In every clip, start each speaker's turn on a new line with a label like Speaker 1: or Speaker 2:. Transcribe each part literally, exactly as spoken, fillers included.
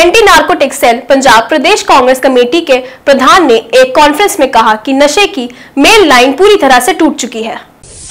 Speaker 1: Anti narcotic cell Punjab Pradesh Congress committee के प्रधान ने एक कॉन्फ्रेंस में कहा कि नशे की मेन लाइन पूरी तरह से टूट चुकी है।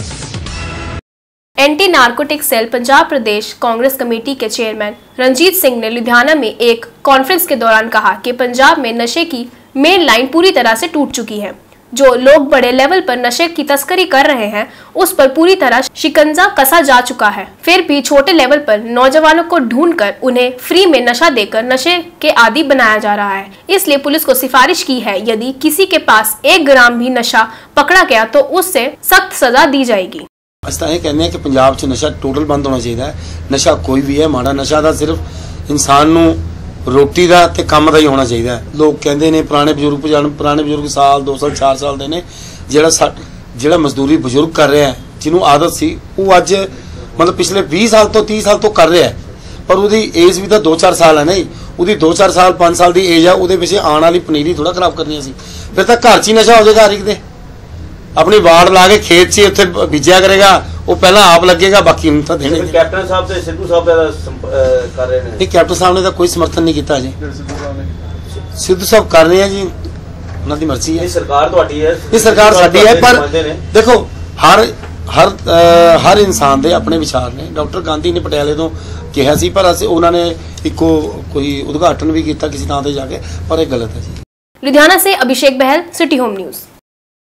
Speaker 1: Anti narcotic cell Punjab Pradesh Congress committee के चेयरमैन रंजीत सिंह ने लुधियाना में एक कॉन्फ्रेंस के दौरान कहा कि पंजाब में नशे की मेन लाइन पूरी तरह से टूट चुकी है। जो लोग बड़े लेवल पर नशे की तस्करी कर रहे हैं उस पर पूरी तरह शिकंजा कसा जा चुका है। फिर भी छोटे लेवल पर नौजवानों को ढूंढकर उन्हें फ्री में नशा देकर नशे के आदी बनाया जा रहा है। इसलिए पुलिस को सिफारिश की है, यदि किसी के पास एक ग्राम भी नशा पकड़ा गया तो उससे सख्त सजा दी जाएगी।
Speaker 2: अस ये कहने कि पंजाब च नशा टोटल बंद होना चाहिए। नशा कोई भी है माड़ा, नशा दा सिर्फ इंसान नू रोटी का ते काम का ही होना चाहिए। लोग कहते हैं पुराने बजुर्ग पुराने बजुर्ग साल दो साल चार साल के ने जोड़ा जोड़ा मजदूरी बजुर्ग कर रहा है, जिन्होंने आदत सी वो अज मतलब पिछले बीस साल तो तीस साल तो कर रहा है, पर उसकी एज भी तो दो चार साल है नहीं। उसकी दो चार साल पाँच साल की एज है, वो पिछले आने वाली पनीरी थोड़ा खराब करनी सी। फिर तो घर च ही नशा हो जाएगा। हर एक दे अपनी वाड़ ला के खेत से उत्थे बीजा करेगा, वो पहला आप लगेगा, बाकी तो देने।
Speaker 3: कैप्टन साहब ते सिद्धू साहब कर रहे हैं।
Speaker 2: कैप्टन साहब ने तो कोई समर्थन नहीं किया जी। सिद्धू साहब कर रहे हैं जी, उन्होंनी मर्जी है।
Speaker 3: सरकार तुहाडी है,
Speaker 2: ये सरकार साडी है, पर देखो हर हर आ, हर इंसान दे अपने विचार ने। डॉक्टर गांधी ने पटियाले तो कहा सी, पर अस उन्होंने इको कोई उद्घाटन भी किया किसी थां ते जाके, पर यह गलत है जी।
Speaker 1: लुधियाना से Abhishek Bahl, city home news.